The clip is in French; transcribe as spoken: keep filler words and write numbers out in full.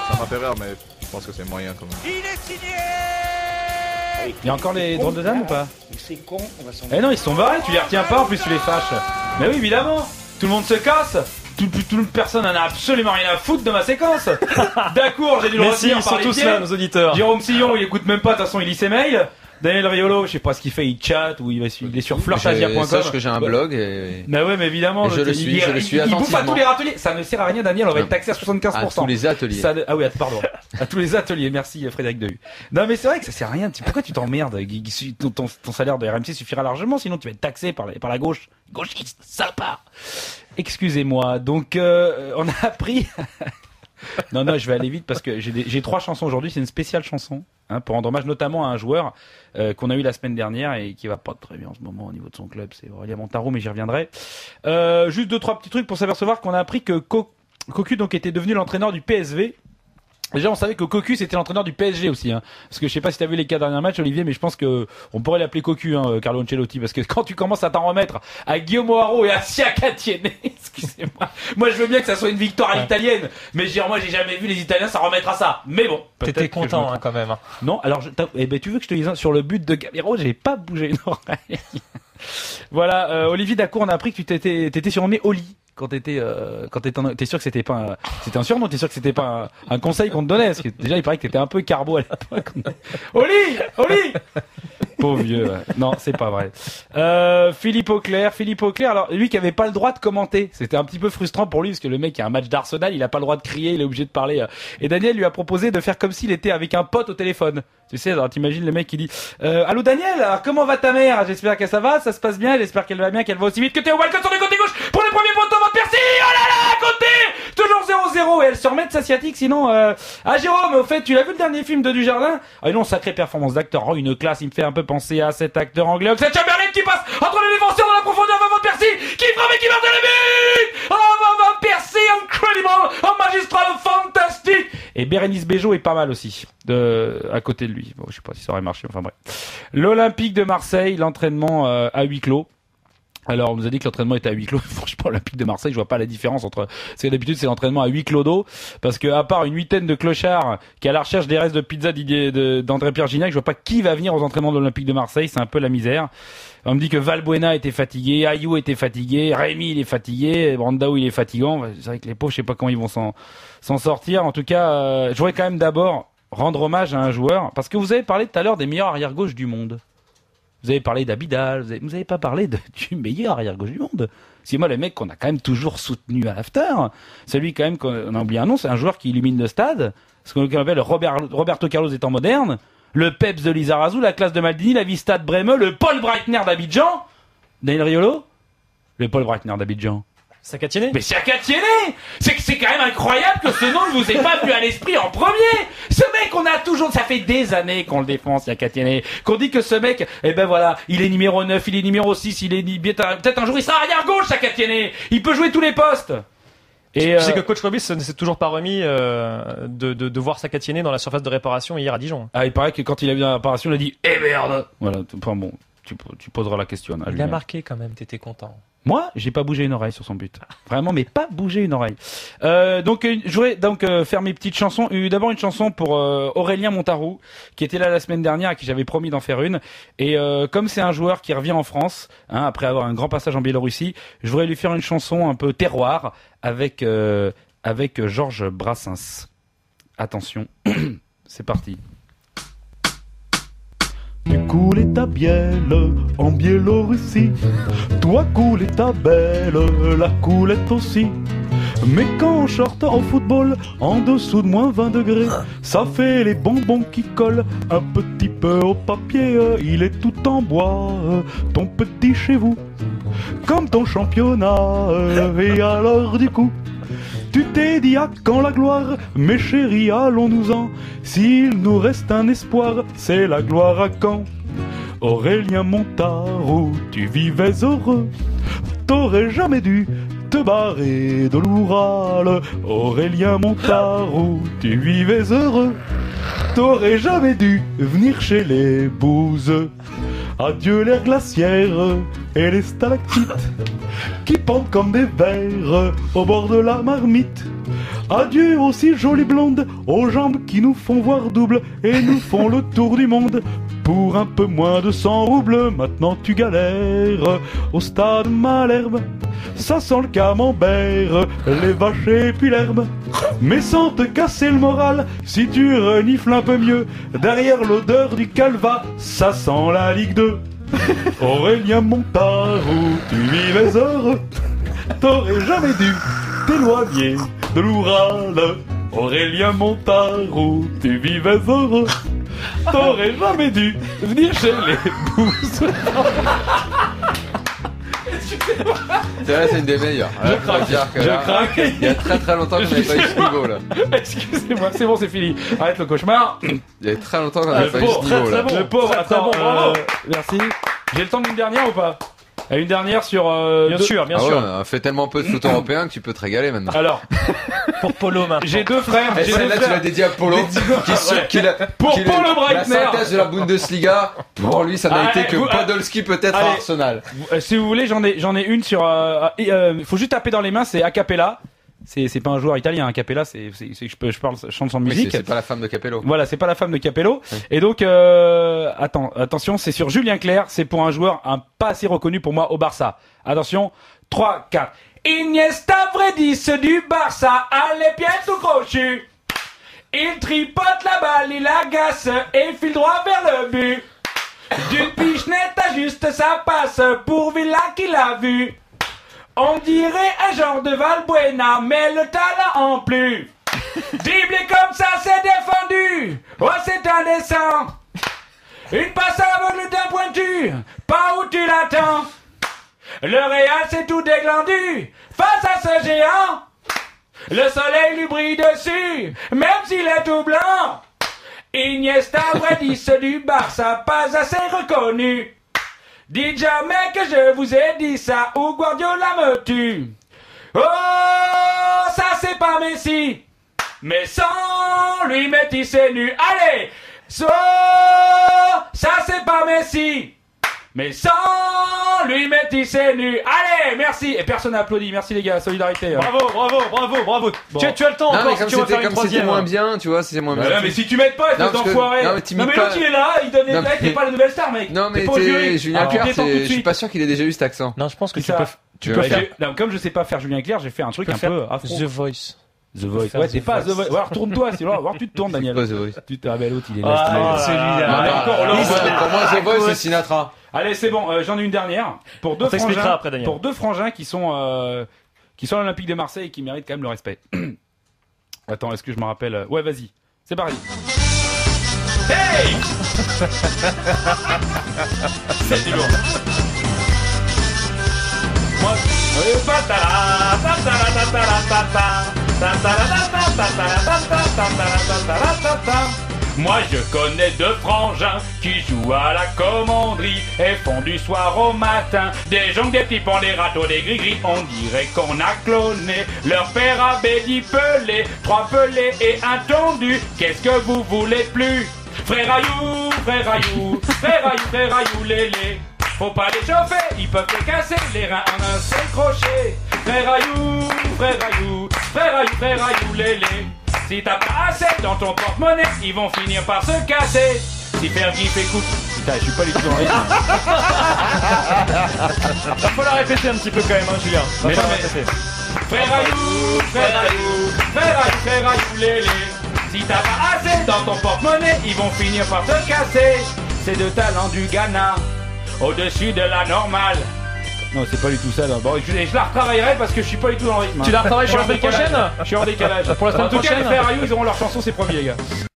Ça m'a fait rire, mais je pense que c'est moyen quand même. Il est signé. Il y a encore les drôles de dames ou pas? C'est con, on va s'en... Eh non, ils sont barrés, tu les retiens pas, en plus tu les fâches. Mais oui, évidemment, tout le monde se casse. Tout, tout, toute personne n'en a absolument rien à foutre de ma séquence. D'accord, j'ai dû le Mais si, retenir ils par sont les tous pieds. là, nos auditeurs. Jérôme Sillon, il écoute même pas, de toute façon, il lit ses mails. Daniel Riolo, je sais pas ce qu'il fait, il chatte ou il, va, il est sur flirtasia point com. Sache que j'ai un blog et... Mais ouais, mais évidemment, et je le il, suis, il, je le il, suis il bouffe à attentivement. tous les ateliers. Ça ne sert à rien, Daniel, on va être taxé à soixante-quinze pour cent. À tous les ateliers. Ça, ah oui, pardon. À tous les ateliers, merci Frédéric Dehu. Non mais c'est vrai que ça sert à rien. Pourquoi tu t'emmerdes? Ton, ton, ton salaire de R M C suffira largement, sinon tu vas être taxé par la, par la gauche. Gauchiste, salopard. Excusez-moi. Donc, euh, on a appris... non, non, je vais aller vite parce que j'ai, des, j'ai trois chansons aujourd'hui. C'est une spéciale chanson hein, pour rendre hommage notamment à un joueur euh, qu'on a eu la semaine dernière et qui va pas très bien en ce moment au niveau de son club. C'est Aurélien Montarou, mais j'y reviendrai. Euh, juste deux, trois petits trucs pour s'apercevoir qu'on a appris que Co- Cocu donc était devenu l'entraîneur du P S V. Déjà, on savait que Cocu c'était l'entraîneur du P S G aussi, hein. Parce que je sais pas si t'as vu les quatre derniers matchs, Olivier, mais je pense que on pourrait l'appeler Cocu, hein, Carlo Ancelotti, parce que quand tu commences à t'en remettre à Guillaume Haro et à Siaka Tiene, excusez-moi, moi je veux bien que ça soit une victoire à l'italienne, mais je moi j'ai jamais vu les Italiens s'en remettre à ça. Mais bon, t'étais content hein, quand même. Hein. Non, alors je, eh ben tu veux que je te dise sur le but de Gamero, j'ai pas bougé une oreille. Voilà, euh, Olivier Dacour, on a appris que tu t'étais, t'étais surnommé Oli. Quand t'étais, euh, quand t'étais, t'es sûr que c'était pas, un, c'était un surnom, t'es sûr que c'était pas un, un conseil qu'on te donnait, parce que déjà il paraît que t'étais un peu carbo à l'époque. Oli, Oli, pauvre vieux. Ouais. Non, c'est pas vrai. Euh, Philippe Auclair, Philippe Auclair, alors lui qui avait pas le droit de commenter, c'était un petit peu frustrant pour lui parce que le mec il a un match d'Arsenal, il a pas le droit de crier, il est obligé de parler. Et Daniel lui a proposé de faire comme s'il était avec un pote au téléphone. Tu sais, alors t'imagines le mec qui dit euh, allô Daniel, alors comment va ta mère? J'espère que ça va, ça se passe bien, j'espère qu'elle va bien, qu'elle va aussi vite que t'es au balcon sur le côté gauche pour le premier poteau, votre Percy. Oh là là, à côté, toujours zéro zéro et elle se remet de sa sciatique. Sinon, euh... ah Jérôme, au fait, tu l'as vu le dernier film de Dujardin? Ah non, sacrée performance d'acteur, oh une classe, il me fait un peu penser à cet acteur anglais, Oxlade Chamberlain qui passe entre les défenseurs dans la profondeur, va votre Percy qui frappe et qui marque le but. Oh va votre Percy, incredible, un magistral fantastique. Et Bérénice Bejo est pas mal aussi, de, à côté de lui. Bon, je sais pas si ça aurait marché, enfin bref. L'Olympique de Marseille, l'entraînement euh, à huis clos. Alors, on nous a dit que l'entraînement était à huis clos. Franchement, l'Olympique de Marseille, je vois pas la différence entre, c'est d'habitude, c'est l'entraînement à huis clos d'eau. Parce que, à part une huitaine de clochards qui est à la recherche des restes de pizza d'Didier, de, d'André-Pierre Gignac, je vois pas qui va venir aux entraînements de l'Olympique de Marseille. C'est un peu la misère. On me dit que Valbuena était fatigué, Ayou était fatigué, Rémi il est fatigué, Brandao il est fatigant. C'est vrai que les pauvres, je sais pas comment ils vont s'en, s'en sortir. En tout cas, euh, je voudrais quand même d'abord rendre hommage à un joueur. Parce que vous avez parlé tout à l'heure des meilleurs arrière-gauche du monde. Vous avez parlé d'Abidal, vous avez, vous avez pas parlé de, du meilleur arrière-gauche du monde. C'est moi le mec qu'on a quand même toujours soutenu à l'after. Celui quand même qu'on a oublié un nom, c'est un joueur qui illumine le stade. Ce qu'on appelle Robert, Roberto Carlos étant moderne. Le Peps de Lizarazu, la classe de Maldini, la Vista de Brême, le Paul Breitner d'Abidjan. Daniel Riolo? Le Paul Breitner d'Abidjan. Siaka Tiene? Mais Siaka Tiene! C'est que c'est quand même incroyable que ce nom ne vous ait pas venu à l'esprit en premier! Ce mec, on a toujours, ça fait des années qu'on le défend, Siaka Tiene. Qu'on dit que ce mec, eh ben voilà, il est numéro neuf, il est numéro six, il est, peut-être un jour il sera arrière gauche, Siaka Tiene! Il peut jouer tous les postes! Et euh... je sais que coach Robis ne s'est toujours pas remis euh, de, de, de voir Siaka Tiene dans la surface de réparation hier à Dijon. Ah, il paraît que quand il a vu la réparation, il a dit, eh merde! Voilà, enfin bon, tu, tu poseras la question. Il a marqué quand même, t'étais content. Moi, j'ai pas bougé une oreille sur son but. Vraiment, mais pas bougé une oreille. Euh, donc, je voudrais donc euh, faire mes petites chansons. Euh, d'abord une chanson pour euh, Aurélien Montarou, qui était là la semaine dernière, à qui j'avais promis d'en faire une. Et euh, comme c'est un joueur qui revient en France, hein, après avoir un grand passage en Biélorussie, je voudrais lui faire une chanson un peu terroir avec euh, avec Georges Brassens. Attention, c'est parti. Tu coulais ta bielle en Biélorussie, toi coulais ta belle, la coulette aussi. Mais quand on short en football, en dessous de moins vingt degrés, ça fait les bonbons qui collent un petit peu au papier. Il est tout en bois, ton petit chez vous, comme ton championnat. Et alors du coup, tu t'es dit à quand la gloire, mes chéris, allons-nous-en. S'il nous reste un espoir, c'est la gloire à quand. Aurélien Montarou, tu vivais heureux, t'aurais jamais dû te barrer de l'Oural. Aurélien Montarou, tu vivais heureux, t'aurais jamais dû venir chez les bouses. Adieu l'air glaciaire et les stalactites qui pendent comme des vers au bord de la marmite. Adieu aux si jolies blondes, aux jambes qui nous font voir double et nous font le tour du monde. Pour un peu moins de cent roubles, maintenant tu galères au stade Malherbe. Ça sent le camembert, les vaches et puis l'herbe. Mais sans te casser le moral, si tu renifles un peu mieux, derrière l'odeur du calva, ça sent la Ligue deux. Aurélien Montarou, tu vivais heureux, t'aurais jamais dû t'éloigner de l'Oural. Aurélien Montarou, tu vivais heureux, t'aurais jamais dû venir chez les bousses. C'est vrai, c'est une des meilleures. Je Alors, craque, faut dire que je là, craque. Il y a très très longtemps qu'on n'avait pas eu ce niveau là. Excusez-moi, c'est bon, c'est fini. Arrête le cauchemar. Il y a très longtemps qu'on Le n'avait pas eu pauvre, ce niveau là. le pauvre, Très, très attends, bon, bravo. euh, merci. J'ai le temps d'une dernière ou pas? Euh, Une dernière sur... Euh, Bien deux- sûr, bien Ah ouais, sûr. on a fait tellement peu de foot européen que tu peux te régaler maintenant. Alors, Pour Polo maintenant. j'ai deux frères. Et J'ai deux celle-là, tu l'as frères. dédié à Polo, qui, se- Ouais. qui l'a- Pour qui est Polo la Breitner. synthèse de la Bundesliga. Pour lui, ça n'a Allez, été que vous- Podolski peut-être allez. à Arsenal. Euh, si vous voulez, j'en ai, j'en ai une sur... Euh, Il euh, euh, faut juste taper dans les mains, c'est a cappella. C'est, c'est pas un joueur italien, a cappella, c'est, c'est, c'est que je peux, je parle, je chante sans Mais musique. c'est c'est pas la femme de Capello. Voilà, c'est pas la femme de Capello. Oui. Et donc, euh, attends, attention, c'est sur Julien Clerc. C'est pour un joueur un pas assez reconnu pour moi au Barça. Attention, trois, quatre. Iniesta, vrai dix du Barça, a les pieds tout crochus. Il tripote la balle, il agace et file droit vers le but. D'une pichenette à juste sa passe pour Villa qui l'a vu. On dirait un genre de Valbuena, mais le talent en plus. Dribbler comme ça, c'est défendu. Oh, c'est indécent. Une passe aveugle d'un pointu, pas où tu l'attends. Le Real, c'est tout déglandu face à ce géant. Le soleil lui brille dessus, même s'il est tout blanc. Iniesta, vrai dix du Barça, pas assez reconnu. Dites jamais que je vous ai dit ça ou Guardiola me tue. Oh, ça c'est pas Messi, mais sans lui Messi c'est nu. Allez, so, ça c'est pas Messi, mais sans lui Messi c'est nu. Allez, merci. Et personne n'a applaudi. Merci les gars, solidarité. Bravo, bravo, bravo, bravo. Bon. Tu, tu as le temps Non, encore mais si comme tu veux c'était faire une comme c'était troisième. moins bien, tu vois, c'est moins bien. Bah, mais si tu m'aides pas, Non, espèce parce que- d'enfoiré. non, mais t'imites mais pas- l'autre il est là, il donne les Non, blagues, mais- t'es pas la nouvelle star, mec. Non, mais T'es pas au jury. t'es Julien Alors, tu Clerc, détends tout de c'est- je suis suite. pas sûr qu'il ait déjà eu cet accent. Non, je pense que C'est tu ça. peux, tu peux Ouais. faire Non, comme je sais pas faire Julien Clerc, j'ai fait un truc tu peux un faire peu afro. The Voice. The Voice. faire Ouais, The t'es pas The Voice. Voice. Ouais, retourne-toi, sinon, alors tu te tournes, Daniel. Pas The Voice. Tu te rappelles l'autre, il est Ah, là. celui-là. Ah, mais encore Ah, l'autre. c'est- Pour moi, The Voice, c'est Sinatra. Allez, c'est bon, euh, j'en ai une dernière. Pour deux On t'expliquera frangins, après, Daniel. pour deux frangins qui sont, euh, qui sont à l'Olympique de Marseille et qui méritent quand même le respect. Attends, est-ce que je me rappelle? Ouais, vas-y. C'est parti. Hey! C'est du lourd. Moi, euh, patala, patala, patala, patala, patala, patala, patala, patala, patala, patala. Moi je connais deux frangins qui jouent à la commanderie et font du soir au matin des gens, des petits ponts, des râteaux, des gris-gris. On dirait qu'on a cloné leur père à Bédi Pelé, trois pelés et un tondu. Qu'est-ce que vous voulez de plus? Frère Ayou, frère Ayou, frère Ayou, frère Ayou, lélé. Faut pas les chauffer, ils peuvent te casser les reins en un seul crochet. Frère Ayou, frère Ayou, frère Ayou, frère Ayou, lélé. Si t'as pas assez dans ton porte-monnaie, ils vont finir par se casser. Si Fergie fait coupe... Putain, je suis pas du tout dans le rythme. Faut la répéter un petit peu quand même, hein, Julien. Va Mais falloir non, mais- répéter. Frère Ayou, frère Ayou, frère Ayou, frère Ayou, lélé. Si t'as pas assez dans ton porte-monnaie, ils vont finir par te casser. C'est de talent du Ghana, au-dessus de la normale. Non, c'est pas du tout ça. Non. Bon, je, je la retravaillerai parce que je suis pas du tout dans le rythme. Tu la retravailles Je suis pour la en semaine décalage. prochaine? Je suis en décalage. Pour la semaine En tout cas, les prochaine frères Ayou, ils auront leur chanson, c'est promis, les gars.